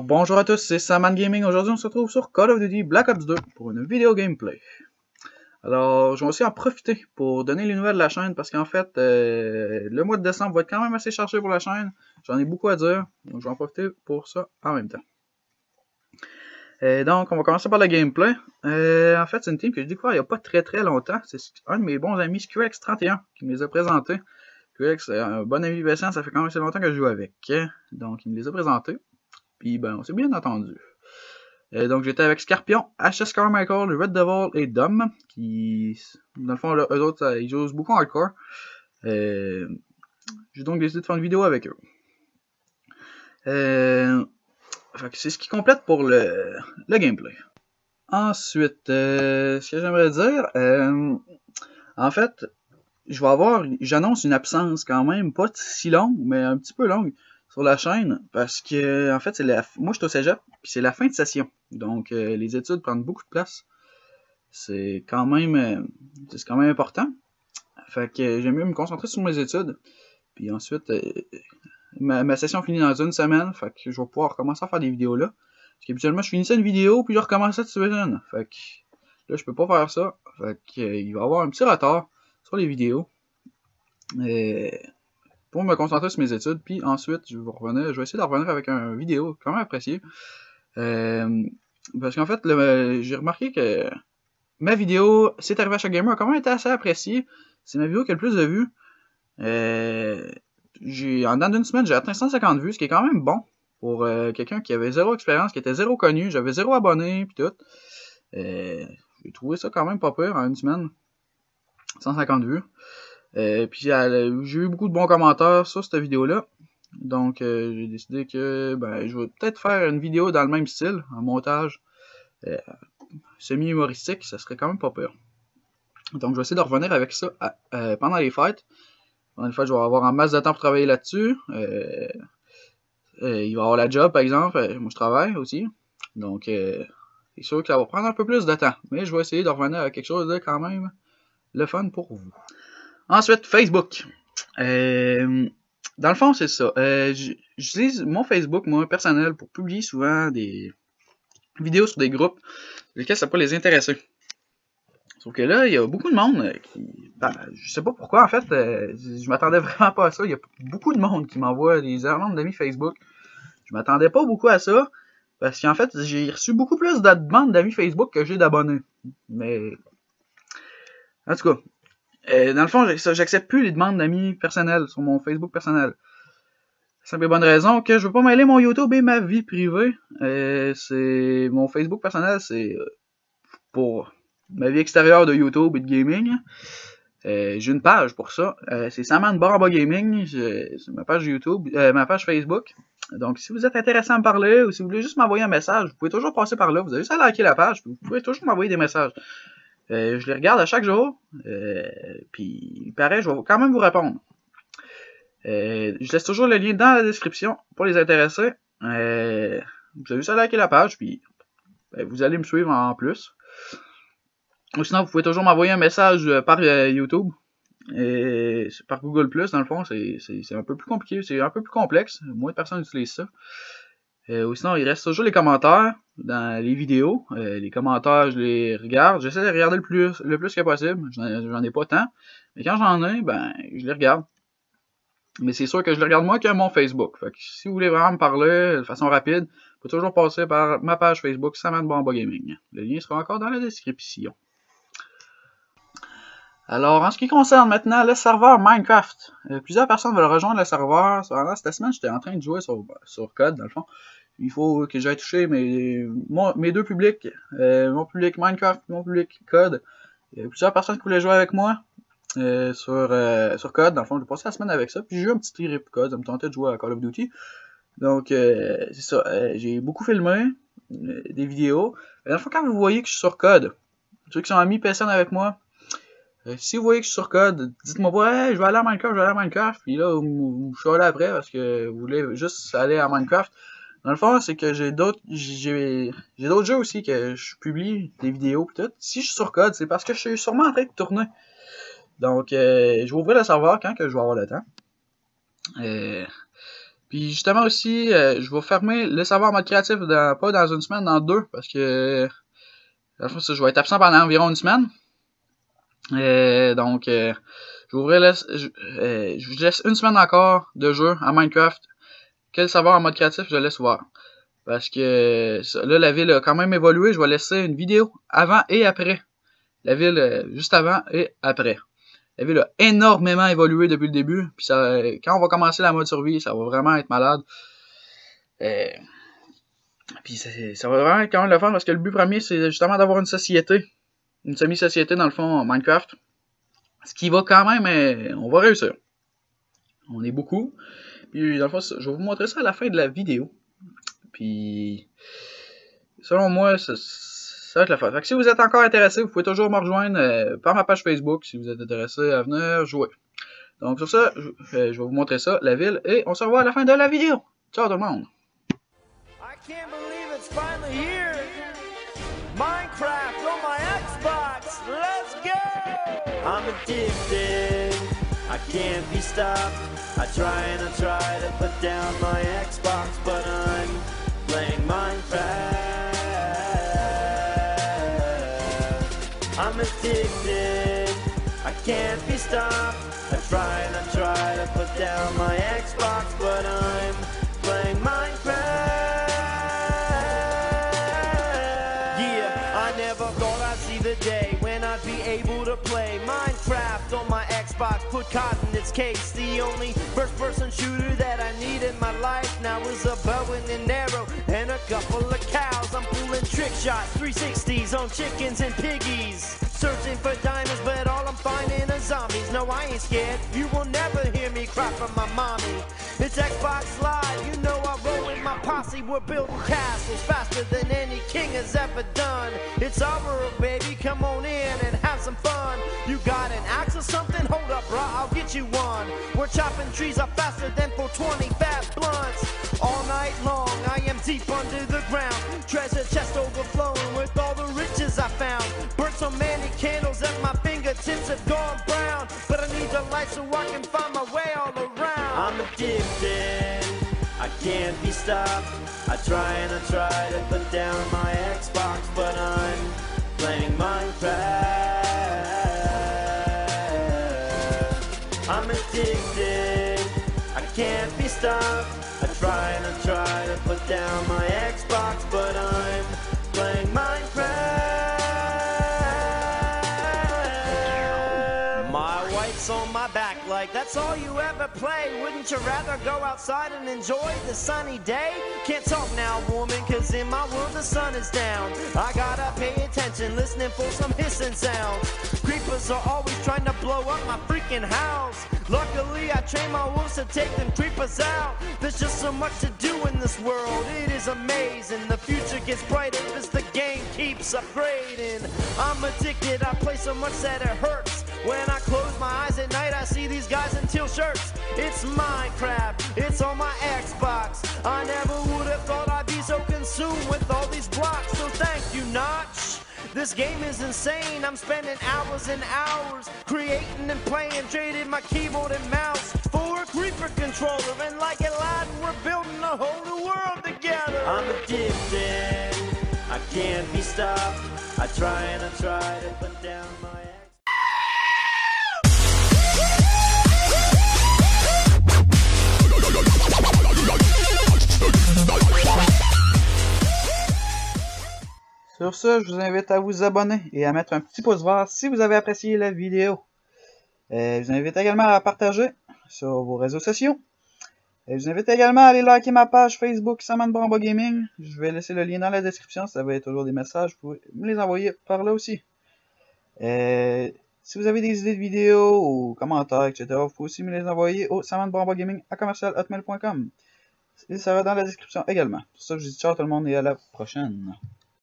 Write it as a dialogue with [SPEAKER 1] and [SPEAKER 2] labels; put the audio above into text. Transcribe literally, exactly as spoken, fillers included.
[SPEAKER 1] Alors bonjour à tous, c'est Saman Gaming. Aujourd'hui on se retrouve sur Call of Duty Black Ops deux pour une vidéo gameplay. Alors je vais aussi en profiter pour donner les nouvelles de la chaîne parce qu'en fait euh, le mois de décembre va être quand même assez chargé pour la chaîne. J'en ai beaucoup à dire, donc je vais en profiter pour ça en même temps. Et donc on va commencer par le gameplay. Euh, en fait c'est une team que j'ai découvert il n'y a pas très très longtemps. C'est un de mes bons amis, Squex trente et un, qui me les a présentés. Squex c'est un bon ami patient, ça fait quand même assez longtemps que je joue avec. Donc il me les a présentés. Puis ben, on s'est bien entendu. Euh, donc j'étais avec Scorpion, H S Carmichael, Red Devil et Dom, qui, dans le fond, là, eux autres, ils jouent beaucoup en hardcore. Euh, j'ai donc décidé de faire une vidéo avec eux. Euh, c'est ce qui complète pour le, le gameplay. Ensuite, euh, ce que j'aimerais dire, euh, en fait, je vais avoir, j'annonce une absence quand même, pas si longue, mais un petit peu longue sur la chaîne, parce que en fait c'est la, moi je suis au cégep, puis c'est la fin de session, donc euh, les études prennent beaucoup de place. C'est quand même, euh, c'est quand même important. Fait que j'aime mieux me concentrer sur mes études, puis ensuite euh, ma, ma session finit dans une semaine, fait que je vais pouvoir recommencer à faire des vidéos là. Parce qu'habituellement je finissais une vidéo puis je recommençais dessus une, fait que là je peux pas faire ça, fait que euh, il va y avoir un petit retard sur les vidéos. Et pour me concentrer sur mes études, puis ensuite je vais revenir, je vais essayer de revenir avec une vidéo quand même appréciée. Euh, parce qu'en fait, j'ai remarqué que ma vidéo C'est arrivé à chaque gamer a quand même été assez appréciée. C'est ma vidéo qui a le plus de vues. Euh, j'ai, en dans une semaine, j'ai atteint cent cinquante vues, ce qui est quand même bon pour euh, quelqu'un qui avait zéro expérience, qui était zéro connu, j'avais zéro abonné, puis tout. Euh, j'ai trouvé ça quand même pas pire en une semaine. cent cinquante vues. Euh, puis j'ai eu beaucoup de bons commentaires sur cette vidéo-là. Donc euh, j'ai décidé que ben, je vais peut-être faire une vidéo dans le même style, un montage euh, semi-humoristique, ça serait quand même pas pire. Donc je vais essayer de revenir avec ça à, euh, pendant les fêtes. Pendant les fêtes, je vais avoir en masse de temps pour travailler là-dessus. Euh, euh, il va y avoir la job, par exemple. Moi, je travaille aussi. Donc euh, c'est sûr que ça va prendre un peu plus de temps. Mais je vais essayer de revenir à quelque chose de quand même le fun pour vous. Ensuite, Facebook. Euh, dans le fond, c'est ça. Euh, J'utilise mon Facebook, moi, personnel, pour publier souvent des vidéos sur des groupes lesquels ça peut les intéresser. Sauf que là, il y a beaucoup de monde qui... Ben, je sais pas pourquoi, en fait, euh, je m'attendais vraiment pas à ça. Il y a beaucoup de monde qui m'envoie des demandes d'amis Facebook. Je m'attendais pas beaucoup à ça, parce qu'en fait, j'ai reçu beaucoup plus de demandes d'amis Facebook que j'ai d'abonnés. Mais... En tout cas... Euh, dans le fond, j'accepte plus les demandes d'amis personnels sur mon Facebook personnel. Simple et bonne raison que je veux pas mêler mon YouTube et ma vie privée. Euh, c'est mon Facebook personnel, c'est pour ma vie extérieure de YouTube et de gaming. Euh, j'ai une page pour ça. Euh, c'est Saman Barba Gaming. C'est ma page YouTube, euh, ma page Facebook. Donc, si vous êtes intéressé à me parler ou si vous voulez juste m'envoyer un message, vous pouvez toujours passer par là. Vous avez juste à liker la page. Vous pouvez toujours m'envoyer des messages. Euh, je les regarde à chaque jour, euh, puis pareil, je vais quand même vous répondre. Euh, je laisse toujours le lien dans la description pour les intéressés. Euh, vous avez juste à liker la page, puis ben, vous allez me suivre en plus. Ou sinon, vous pouvez toujours m'envoyer un message par euh, YouTube, et par Google plus, dans le fond, c'est un peu plus compliqué, c'est un peu plus complexe. Moins de personnes utilisent ça. Euh, ou sinon, il reste toujours les commentaires dans les vidéos. Euh, les commentaires, je les regarde. J'essaie de les regarder le plus, le plus que possible. J'en ai pas tant. Mais quand j'en ai, ben, je les regarde. Mais c'est sûr que je les regarde moins que mon Facebook. Fait que si vous voulez vraiment me parler de façon rapide, vous pouvez toujours passer par ma page Facebook, Saman Barba Gaming. Le lien sera encore dans la description. Alors, en ce qui concerne maintenant le serveur Minecraft, euh, plusieurs personnes veulent rejoindre le serveur. Pendant cette semaine, j'étais en train de jouer sur, sur code, dans le fond. Il faut que j'aille toucher mes, mon, mes deux publics, euh, mon public Minecraft et mon public code. Il y a plusieurs personnes qui voulaient jouer avec moi euh, sur, euh, sur code. Dans le fond, j'ai passé la semaine avec ça. Puis j'ai eu un petit trip code, ça me tentait de jouer à Call of Duty. Donc, euh, c'est ça. Euh, j'ai beaucoup filmé euh, des vidéos. Dans le fond, quand vous voyez que je suis sur code, ceux qui sont amis P S N avec moi, Euh, si vous voyez que je suis sur code, dites-moi pas, hey, je vais aller à Minecraft, je vais aller à Minecraft, puis là, je suis allé après parce que vous voulez juste aller à Minecraft. Dans le fond, c'est que j'ai d'autres, j'ai, j'ai d'autres jeux aussi que je publie des vidéos pis tout. Si je suis sur code, c'est parce que je suis sûrement en train de tourner. Donc, euh, je vais ouvrir le serveur quand que je vais avoir le temps. Euh, Puis justement aussi, euh, je vais fermer le serveur en mode créatif dans, pas dans une semaine, dans deux, parce que dans le fond, je vais être absent pendant environ une semaine. Euh, donc, euh, je, vous laisse, je, euh, je vous laisse une semaine encore de jeu en Minecraft. Quel serveur en mode créatif je laisse ouvert. Parce que là, la ville a quand même évolué. Je vais laisser une vidéo avant et après. La ville, euh, juste avant et après. La ville a énormément évolué depuis le début. Puis ça, quand on va commencer la mode survie, ça va vraiment être malade. Euh, puis ça, ça va vraiment être quand même le fun parce que le but premier, c'est justement d'avoir une société. Une semi-société dans le fond en Minecraft. Ce qui va quand même, euh, on va réussir. On est beaucoup. Puis dans le fond, je vais vous montrer ça à la fin de la vidéo. Puis, selon moi, ça, ça va être la fin. Fait que si vous êtes encore intéressé, vous pouvez toujours me rejoindre euh, par ma page Facebook si vous êtes intéressé à venir jouer. Donc sur ça, je, euh, je vais vous montrer ça, la ville, et on se revoit à la fin de la vidéo. Ciao tout le monde!
[SPEAKER 2] I can't believe it's finally here. Minecraft on my Xbox. Let's go! I'm addicted. I can't be stopped. I try and I try to put down my Xbox, but I'm playing Minecraft. I'm addicted. I can't be stopped. I try and I try to put down my Xbox, but I'm playing Minecraft. Yeah, I never thought I'd see the day when I'd be able to play Minecraft on my Xbox. Put cotton in its case. The only first-person shooter that I need in my life now is a bow and an arrow and a couple of cows. I'm pulling trick shots, three sixties on chickens and piggies. Searching for diamonds, but all I'm finding are zombies. No, I ain't scared. You will never hear me cry from my mommy. It's Xbox Live. You know I roll with my posse. We're building castles faster than any king has ever done. It's our world, baby. Come on in and have some fun. You got an axe or something? Hold up, bro. I'll get you one. We're chopping trees up faster than four twenty fat blunts. All night long, I am deep under the ground. Treasure chest overflowing with all the riches I found. Burnt so many candles that my fingertips have gone brown. But I need the light so I can find my way all around. I'm addicted. I can't be stopped. I try and I try to put down my Xbox, but I'm playing Minecraft. I'm addicted. I can't be stopped. I try and I try to put down my Xbox, but I'm playing Minecraft. My wife's on my back like that's all you ever play. Wouldn't you rather go outside and enjoy the sunny day? Can't talk now, woman, cause in my world the sun is down. I gotta pay attention, listening for some hissing sounds. Creepers are always trying to blow up my freaking house. Luckily I train my wolves to take them creepers out. There's just so much to do in this world, it is amazing. The future gets brighter as the game keeps upgrading. I'm addicted, I play so much that it hurts. When I close my eyes at night I see these guys in teal shirts. It's Minecraft, it's on my Xbox. I never would have thought I'd be so consumed with all these blocks. So thank you, Notch. This game is insane. I'm spending hours and hours creating and playing, trading my keyboard and mouse for a creeper controller. And like Aladdin, we're building a whole new world together. I'm addicted. I can't be stopped. I try and I try to put down my
[SPEAKER 1] Sur ce, je vous invite à vous abonner et à mettre un petit pouce vert si vous avez apprécié la vidéo. Euh, je vous invite également à partager sur vos réseaux sociaux. Et je vous invite également à aller liker ma page Facebook Samantha Gaming. Je vais laisser le lien dans la description. Ça va être toujours des messages. Vous pouvez me les envoyer par là aussi. Euh, si vous avez des idées de vidéos ou commentaires, et cetera, vous pouvez aussi me les envoyer au samantha gaming à commercial hotmail point com. Ça va dans la description également. Pour ça, je vous dis ciao tout le monde et à la prochaine.